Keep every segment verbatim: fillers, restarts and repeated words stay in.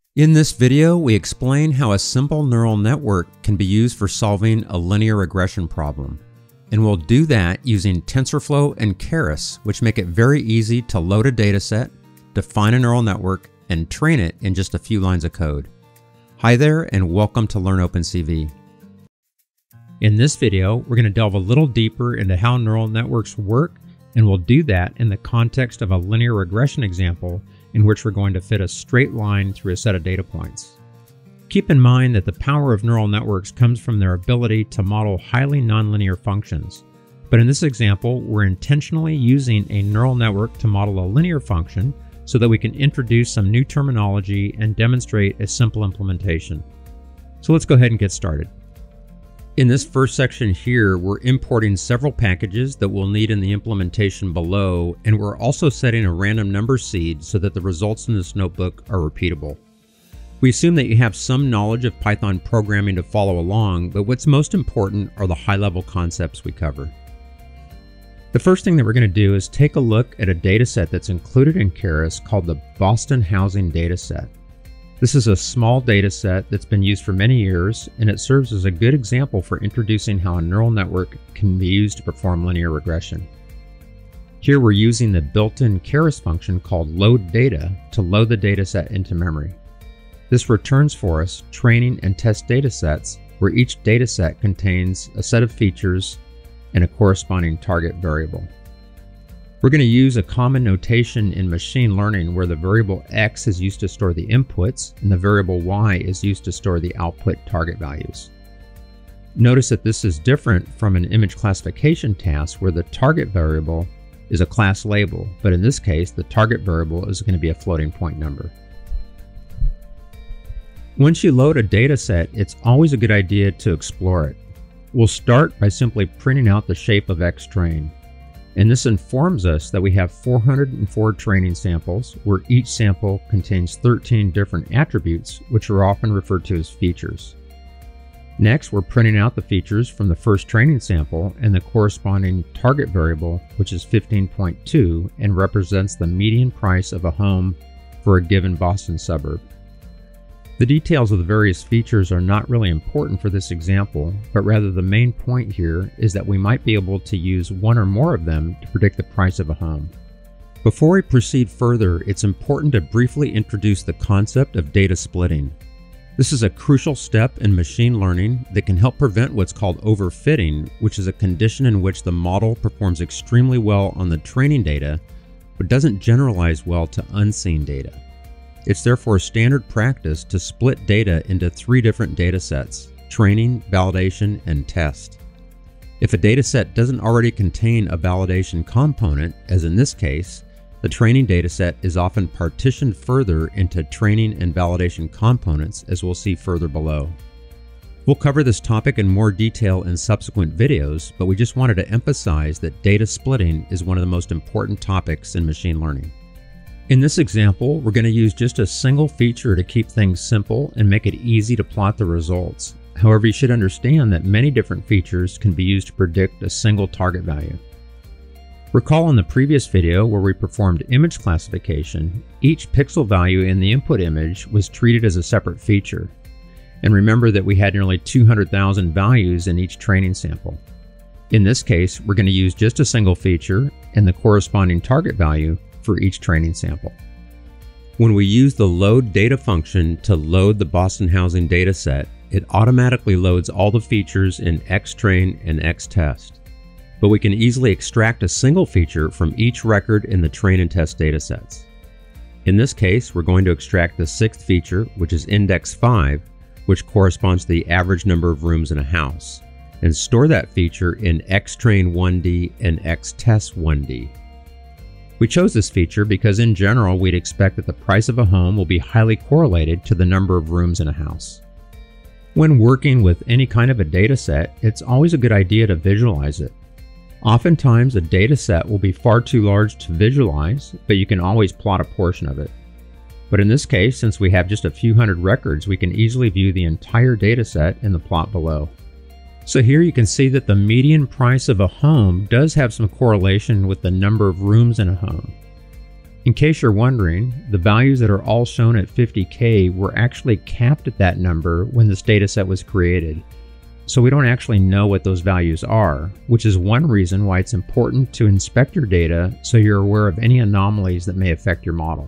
In this video, we explain how a simple neural network can be used for solving a linear regression problem. And we'll do that using Tensorflow and Keras, which make it very easy to load a dataset, define a neural network, and train it in just a few lines of code. Hi there, and welcome to LearnOpenCV. In this video, we're going to delve a little deeper into how neural networks work, and we'll do that in the context of a linear regression example in which we're going to fit a straight line through a set of data points. Keep in mind that the power of neural networks comes from their ability to model highly nonlinear functions. But in this example, we're intentionally using a neural network to model a linear function so that we can introduce some new terminology and demonstrate a simple implementation. So let's go ahead and get started. In this first section here, we're importing several packages that we'll need in the implementation below, and we're also setting a random number seed so that the results in this notebook are repeatable. We assume that you have some knowledge of Python programming to follow along, but what's most important are the high-level concepts we cover. The first thing that we're going to do is take a look at a dataset that's included in Keras called the Boston Housing Dataset. This is a small dataset that's been used for many years, and it serves as a good example for introducing how a neural network can be used to perform linear regression. Here we're using the built-in Keras function called loadData to load the dataset into memory. This returns for us training and test datasets where each dataset contains a set of features and a corresponding target variable. We're going to use a common notation in machine learning where the variable x is used to store the inputs and the variable y is used to store the output target values. Notice that this is different from an image classification task where the target variable is a class label, but in this case the target variable is going to be a floating point number. Once you load a dataset, it's always a good idea to explore it. We'll start by simply printing out the shape of xtrain. And this informs us that we have four hundred four training samples, where each sample contains thirteen different attributes, which are often referred to as features. Next, we're printing out the features from the first training sample and the corresponding target variable, which is fifteen point two and represents the median price of a home for a given Boston suburb. The details of the various features are not really important for this example, but rather the main point here is that we might be able to use one or more of them to predict the price of a home. Before we proceed further, it's important to briefly introduce the concept of data splitting. This is a crucial step in machine learning that can help prevent what's called overfitting, which is a condition in which the model performs extremely well on the training data, but doesn't generalize well to unseen data. It's therefore standard practice to split data into three different data sets: training, validation, and test. If a data set doesn't already contain a validation component, as in this case, the training data set is often partitioned further into training and validation components, as we'll see further below. We'll cover this topic in more detail in subsequent videos, but we just wanted to emphasize that data splitting is one of the most important topics in machine learning. In this example, we're going to use just a single feature to keep things simple and make it easy to plot the results. However, you should understand that many different features can be used to predict a single target value. Recall in the previous video where we performed image classification, each pixel value in the input image was treated as a separate feature. And remember that we had nearly two hundred thousand values in each training sample. In this case, we're going to use just a single feature and the corresponding target value for each training sample. When we use the load data function to load the Boston Housing dataset, it automatically loads all the features in xtrain and xtest. But we can easily extract a single feature from each record in the train and test datasets. In this case, we're going to extract the sixth feature, which is index five, which corresponds to the average number of rooms in a house, and store that feature in xtrain one D and xtest one D. We chose this feature because in general we'd expect that the price of a home will be highly correlated to the number of rooms in a house. When working with any kind of a data set, it's always a good idea to visualize it. Oftentimes a data set will be far too large to visualize, but you can always plot a portion of it. But in this case, since we have just a few hundred records, we can easily view the entire data set in the plot below. So here you can see that the median price of a home does have some correlation with the number of rooms in a home. In case you're wondering, the values that are all shown at fifty K were actually capped at that number when this dataset was created. So we don't actually know what those values are, which is one reason why it's important to inspect your data so you're aware of any anomalies that may affect your model.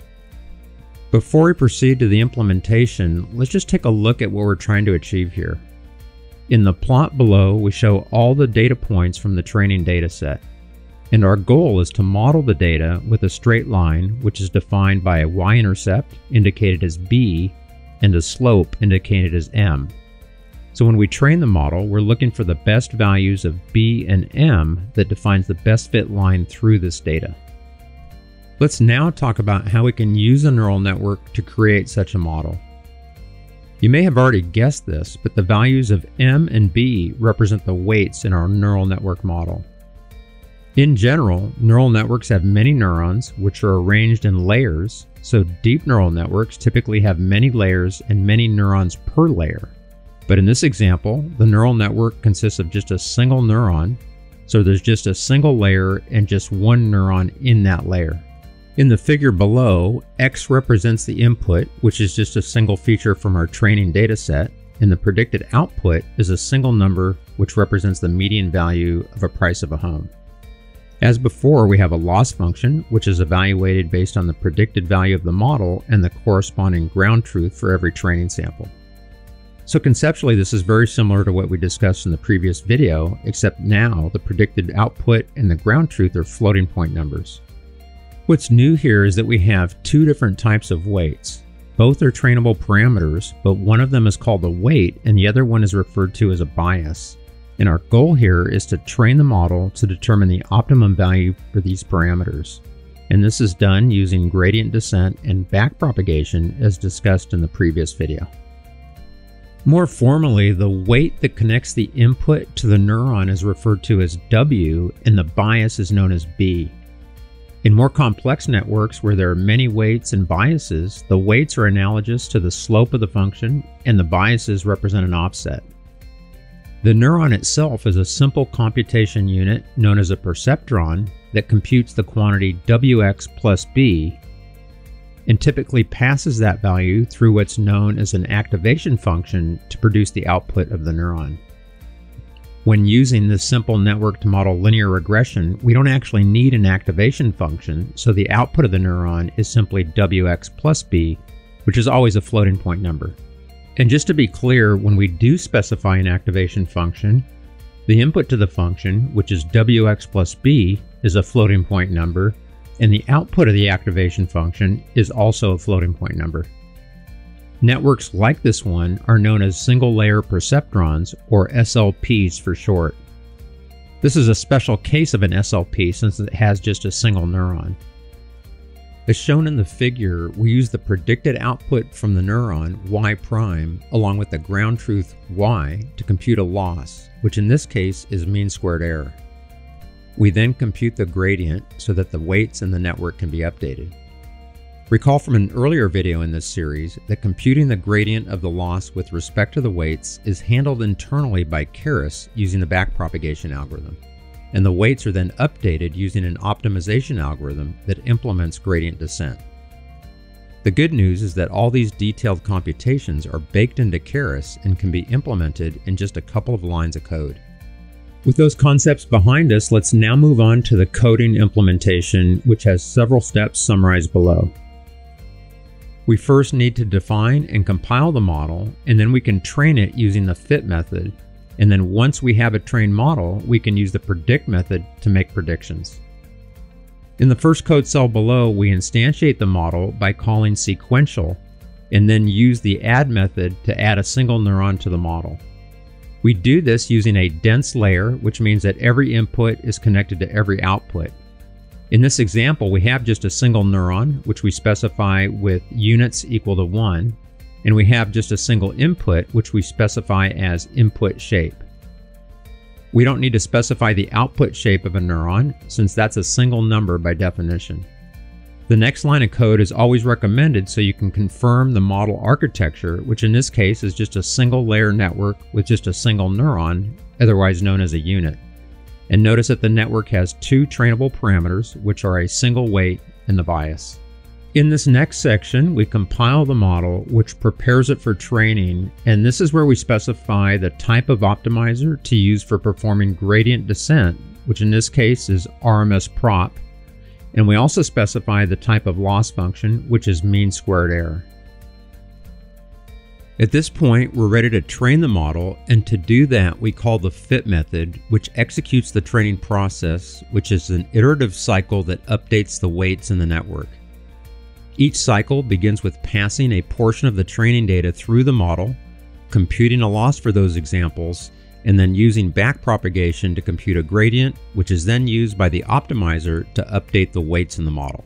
Before we proceed to the implementation, let's just take a look at what we're trying to achieve here. In the plot below, we show all the data points from the training dataset. And our goal is to model the data with a straight line, which is defined by a y-intercept indicated as b and a slope indicated as m. So when we train the model, we're looking for the best values of b and m that defines the best fit line through this data. Let's now talk about how we can use a neural network to create such a model. You may have already guessed this, but the values of m and b represent the weights in our neural network model. In general, neural networks have many neurons which are arranged in layers, so deep neural networks typically have many layers and many neurons per layer. But in this example, the neural network consists of just a single neuron, so there's just a single layer and just one neuron in that layer. In the figure below, X represents the input, which is just a single feature from our training dataset, and the predicted output is a single number which represents the median value of a price of a home. As before, we have a loss function, which is evaluated based on the predicted value of the model and the corresponding ground truth for every training sample. So conceptually, this is very similar to what we discussed in the previous video, except now the predicted output and the ground truth are floating point numbers. What's new here is that we have two different types of weights. Both are trainable parameters, but one of them is called a weight and the other one is referred to as a bias. And our goal here is to train the model to determine the optimum value for these parameters. And this is done using gradient descent and backpropagation as discussed in the previous video. More formally, the weight that connects the input to the neuron is referred to as W and the bias is known as B. In more complex networks where there are many weights and biases, the weights are analogous to the slope of the function and the biases represent an offset. The neuron itself is a simple computation unit known as a perceptron that computes the quantity W X plus B and typically passes that value through what's known as an activation function to produce the output of the neuron. When using this simple network to model linear regression, we don't actually need an activation function, so the output of the neuron is simply W X plus B, which is always a floating point number. And just to be clear, when we do specify an activation function, the input to the function, which is W X plus B, is a floating point number, and the output of the activation function is also a floating point number. Networks like this one are known as single-layer perceptrons, or S L Ps for short. This is a special case of an S L P since it has just a single neuron. As shown in the figure, we use the predicted output from the neuron, y prime, along with the ground truth y to compute a loss, which in this case is mean squared error. We then compute the gradient so that the weights in the network can be updated. Recall from an earlier video in this series that computing the gradient of the loss with respect to the weights is handled internally by Keras using the backpropagation algorithm, and the weights are then updated using an optimization algorithm that implements gradient descent. The good news is that all these detailed computations are baked into Keras and can be implemented in just a couple of lines of code. With those concepts behind us, let's now move on to the coding implementation, which has several steps summarized below. We first need to define and compile the model, and then we can train it using the fit method. And then once we have a trained model, we can use the predict method to make predictions. In the first code cell below, we instantiate the model by calling sequential, and then use the add method to add a single neuron to the model. We do this using a dense layer, which means that every input is connected to every output. In this example, we have just a single neuron, which we specify with units equal to one, and we have just a single input, which we specify as input shape. We don't need to specify the output shape of a neuron, since that's a single number by definition. The next line of code is always recommended so you can confirm the model architecture, which in this case is just a single layer network with just a single neuron, otherwise known as a unit. And notice that the network has two trainable parameters, which are a single weight and the bias. In this next section, we compile the model, which prepares it for training, and this is where we specify the type of optimizer to use for performing gradient descent, which in this case is R M S prop, and we also specify the type of loss function, which is mean squared error. At this point, we're ready to train the model, and to do that, we call the fit method, which executes the training process, which is an iterative cycle that updates the weights in the network. Each cycle begins with passing a portion of the training data through the model, computing a loss for those examples, and then using backpropagation to compute a gradient, which is then used by the optimizer to update the weights in the model.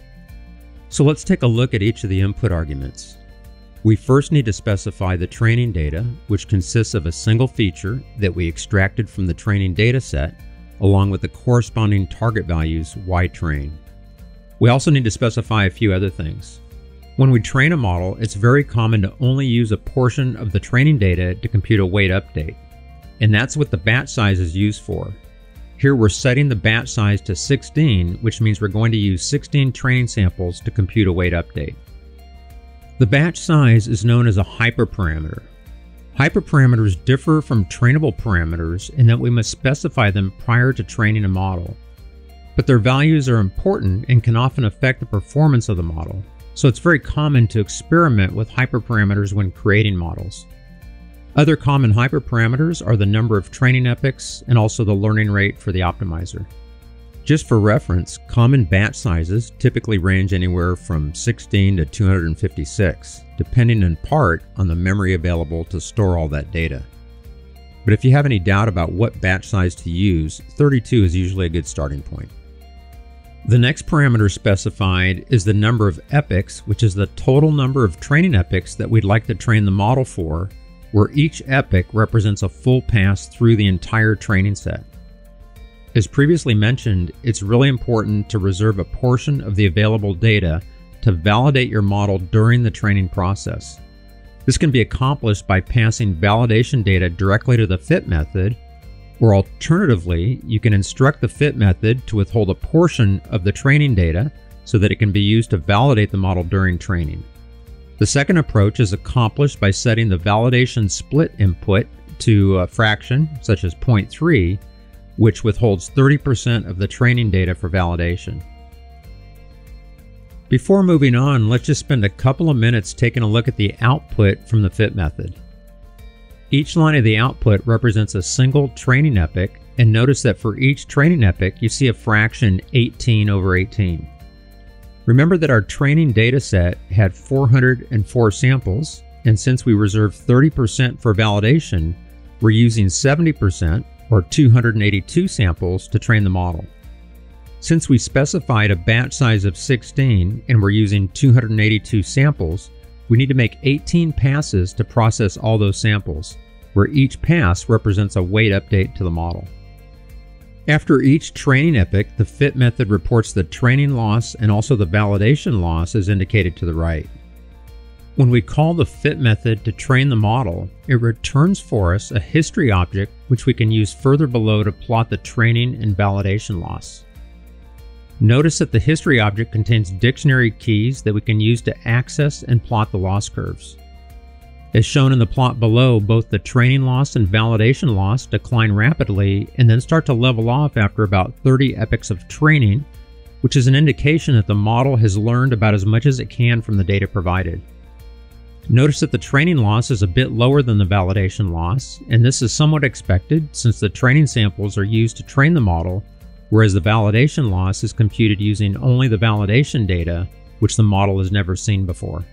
So let's take a look at each of the input arguments. We first need to specify the training data, which consists of a single feature that we extracted from the training data set, along with the corresponding target values Y train. We also need to specify a few other things. When we train a model, it's very common to only use a portion of the training data to compute a weight update, and that's what the batch size is used for. Here we're setting the batch size to sixteen, which means we're going to use sixteen training samples to compute a weight update. The batch size is known as a hyperparameter. Hyperparameters differ from trainable parameters in that we must specify them prior to training a model. But their values are important and can often affect the performance of the model, so it's very common to experiment with hyperparameters when creating models. Other common hyperparameters are the number of training epochs and also the learning rate for the optimizer. Just for reference, common batch sizes typically range anywhere from sixteen to two hundred fifty-six, depending in part on the memory available to store all that data. But if you have any doubt about what batch size to use, thirty-two is usually a good starting point. The next parameter specified is the number of epochs, which is the total number of training epochs that we'd like to train the model for, where each epoch represents a full pass through the entire training set. As previously mentioned, it's really important to reserve a portion of the available data to validate your model during the training process. This can be accomplished by passing validation data directly to the fit method, or alternatively, you can instruct the fit method to withhold a portion of the training data so that it can be used to validate the model during training. The second approach is accomplished by setting the validation split input to a fraction, such as zero point three, which withholds thirty percent of the training data for validation. Before moving on, let's just spend a couple of minutes taking a look at the output from the fit method. Each line of the output represents a single training epoch, and notice that for each training epoch, you see a fraction eighteen over eighteen. Remember that our training data set had four hundred four samples, and since we reserved thirty percent for validation, we're using seventy percent, or two hundred eighty-two samples, to train the model. Since we specified a batch size of sixteen and we're using two hundred eighty-two samples, we need to make eighteen passes to process all those samples, where each pass represents a weight update to the model. After each training epoch, the fit method reports the training loss and also the validation loss as indicated to the right. When we call the fit method to train the model, it returns for us a history object which we can use further below to plot the training and validation loss. Notice that the history object contains dictionary keys that we can use to access and plot the loss curves. As shown in the plot below, both the training loss and validation loss decline rapidly and then start to level off after about thirty epochs of training, which is an indication that the model has learned about as much as it can from the data provided. Notice that the training loss is a bit lower than the validation loss, and this is somewhat expected since the training samples are used to train the model, whereas the validation loss is computed using only the validation data, which the model has never seen before.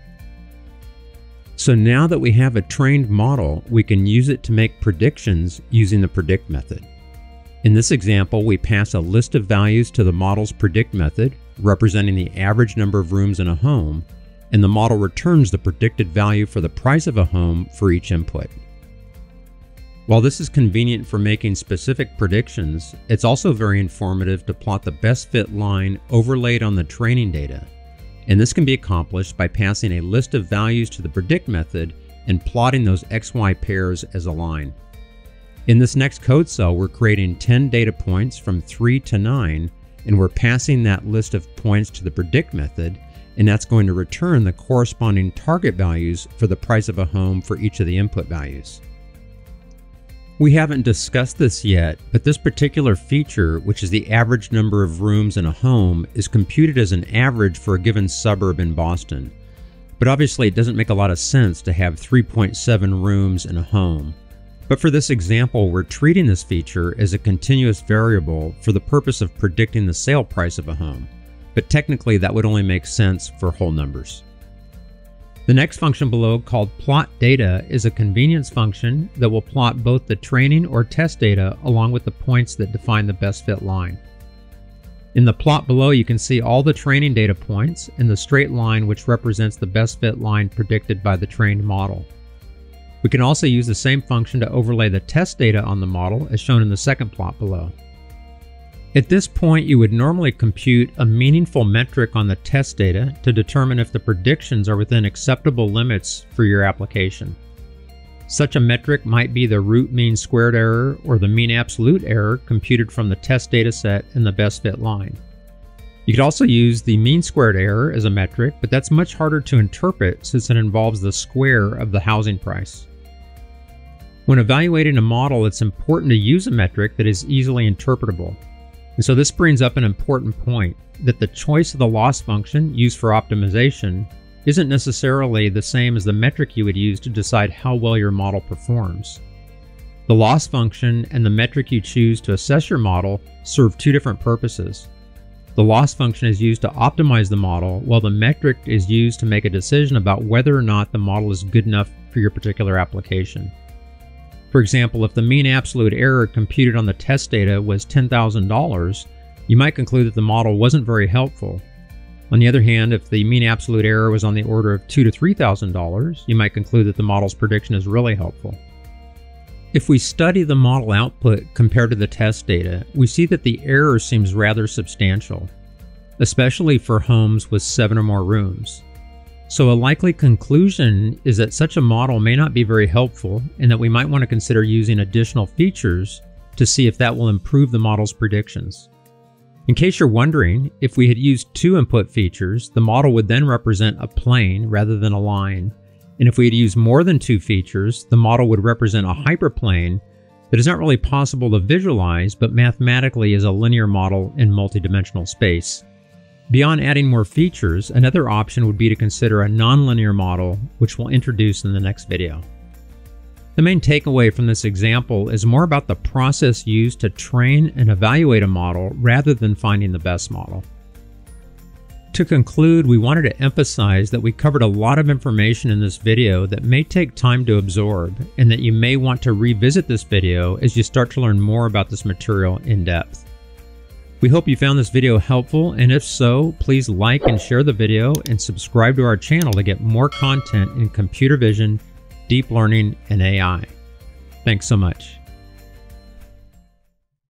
So now that we have a trained model, we can use it to make predictions using the predict method. In this example, we pass a list of values to the model's predict method, representing the average number of rooms in a home, and the model returns the predicted value for the price of a home for each input. While this is convenient for making specific predictions, it's also very informative to plot the best fit line overlaid on the training data, and this can be accomplished by passing a list of values to the predict method and plotting those X Y pairs as a line. In this next code cell, we're creating ten data points from three to nine, and we're passing that list of points to the predict method, and that's going to return the corresponding target values for the price of a home for each of the input values. We haven't discussed this yet, but this particular feature, which is the average number of rooms in a home, is computed as an average for a given suburb in Boston. But obviously it doesn't make a lot of sense to have three point seven rooms in a home. But for this example, we're treating this feature as a continuous variable for the purpose of predicting the sale price of a home. But technically that would only make sense for whole numbers. The next function below, called plot data, is a convenience function that will plot both the training or test data along with the points that define the best fit line. In the plot below, you can see all the training data points and the straight line which represents the best fit line predicted by the trained model. We can also use the same function to overlay the test data on the model as shown in the second plot below. At this point, you would normally compute a meaningful metric on the test data to determine if the predictions are within acceptable limits for your application. Such a metric might be the root mean squared error or the mean absolute error computed from the test data set and the best fit line. You could also use the mean squared error as a metric, but that's much harder to interpret since it involves the square of the housing price. When evaluating a model, it's important to use a metric that is easily interpretable. And so this brings up an important point, that the choice of the loss function used for optimization isn't necessarily the same as the metric you would use to decide how well your model performs. The loss function and the metric you choose to assess your model serve two different purposes. The loss function is used to optimize the model, while the metric is used to make a decision about whether or not the model is good enough for your particular application. For example, if the mean absolute error computed on the test data was ten thousand dollars, you might conclude that the model wasn't very helpful. On the other hand, if the mean absolute error was on the order of two thousand to three thousand dollars, you might conclude that the model's prediction is really helpful. If we study the model output compared to the test data, we see that the error seems rather substantial, especially for homes with seven or more rooms. So a likely conclusion is that such a model may not be very helpful and that we might want to consider using additional features to see if that will improve the model's predictions. In case you're wondering, if we had used two input features, the model would then represent a plane rather than a line. And if we had used more than two features, the model would represent a hyperplane that is not really possible to visualize, but mathematically is a linear model in multidimensional space. Beyond adding more features, another option would be to consider a nonlinear model, which we'll introduce in the next video. The main takeaway from this example is more about the process used to train and evaluate a model rather than finding the best model. To conclude, we wanted to emphasize that we covered a lot of information in this video that may take time to absorb, and that you may want to revisit this video as you start to learn more about this material in depth. We hope you found this video helpful, and if so, please like and share the video and subscribe to our channel to get more content in computer vision, deep learning, and A I. Thanks so much.